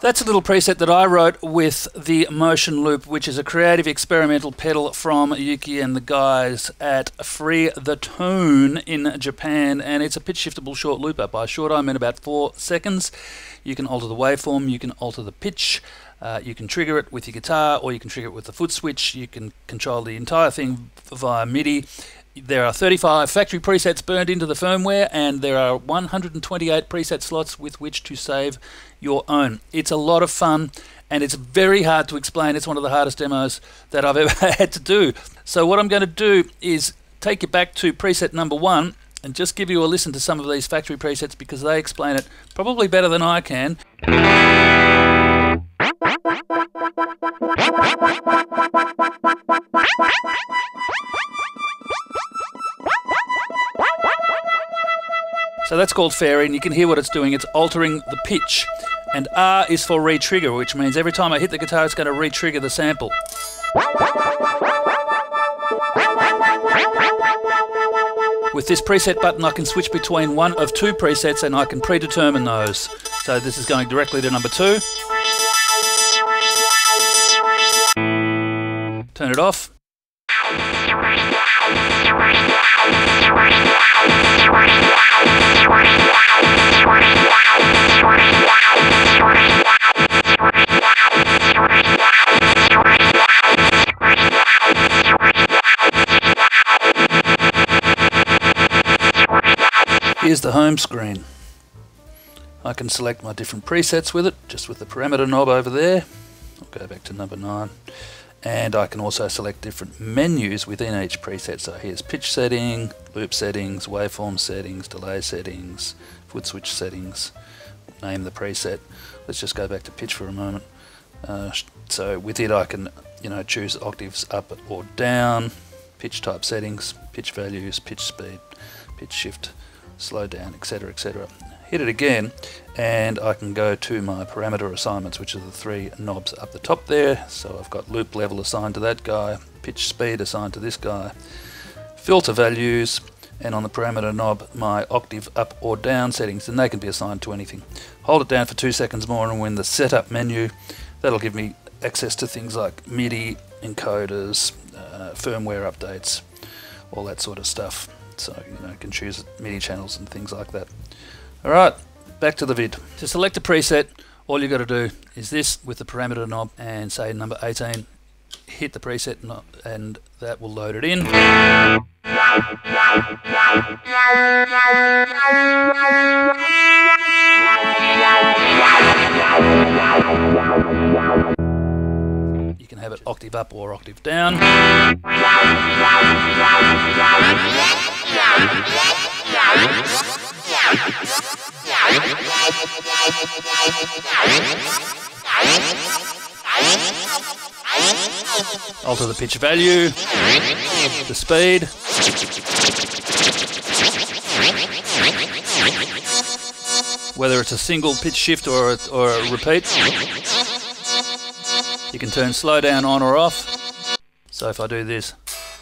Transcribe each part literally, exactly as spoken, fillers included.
That's a little preset that I wrote with the Motion Loop, which is a creative experimental pedal from Yuki and the guys at Free the Tone in Japan, and it's a pitch shiftable short looper. By short I mean about four seconds. You can alter the waveform, you can alter the pitch, uh, you can trigger it with your guitar, or you can trigger it with the foot switch. You can control the entire thing via MIDI. There are thirty-five factory presets burned into the firmware, and there are one hundred twenty-eight preset slots with which to save your own. It's a lot of fun, and it's very hard to explain. It's one of the hardest demos that I've ever had to do. So what I'm going to do is take you back to preset number one and just give you a listen to some of these factory presets, because they explain it probably better than I can. So that's called fairy, and you can hear what it's doing. It's altering the pitch. And R is for re-trigger, which means every time I hit the guitar, it's going to re-trigger the sample. With this preset button, I can switch between one of two presets, and I can predetermine those. So this is going directly to number two. Turn it off. Here's the home screen. I can select my different presets with it, just with the parameter knob over there. I'll go back to number nine. And I can also select different menus within each preset. So here's pitch setting, loop settings, waveform settings, delay settings, foot switch settings. Name the preset. Let's just go back to pitch for a moment. Uh, so with it I can, you know, choose octaves up or down, pitch type settings, pitch values, pitch speed, pitch shift, slow down, etc, et cetera. Hit it again, and I can go to my parameter assignments, which are the three knobs up the top there. So I've got loop level assigned to that guy, pitch speed assigned to this guy, filter values, and on the parameter knob my octave up or down settings, and they can be assigned to anything. Hold it down for two seconds more, and when the setup menu, that'll give me access to things like MIDI, encoders, uh, firmware updates, all that sort of stuff. So you know, you can choose MIDI channels and things like that. Alright, back to the vid. To select a preset, all you got to do is this with the parameter knob, and say number eighteen, hit the preset knob, and that will load it in. You can have it octave up or octave down. Alter the pitch value, the speed, whether it's a single pitch shift or a, or a repeat. You can turn slow down on or off. So if I do this,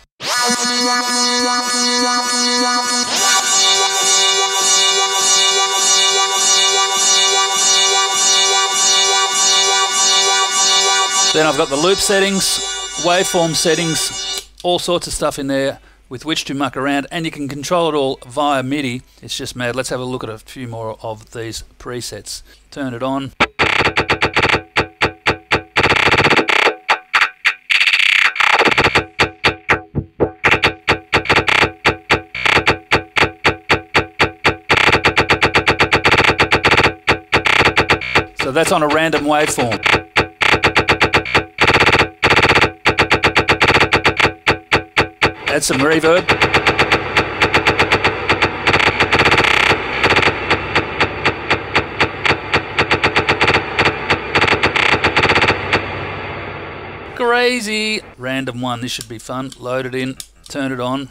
then I've got the loop settings, waveform settings, all sorts of stuff in there with which to muck around, and you can control it all via MIDI. It's just mad. Let's have a look at a few more of these presets. Turn it on. So that's on a random waveform. Add some reverb. Crazy! Random one, this should be fun. Load it in, turn it on.